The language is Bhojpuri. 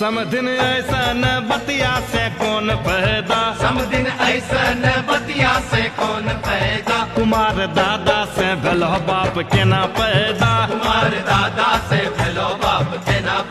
समदिन ऐसा न बतिया से कौन पैदा, समदिन ऐसा न बतिया से कौन पैदा। कुमार दादा से भलो बाप के ना पैदा, कुमार दादा से भलो बाप के ना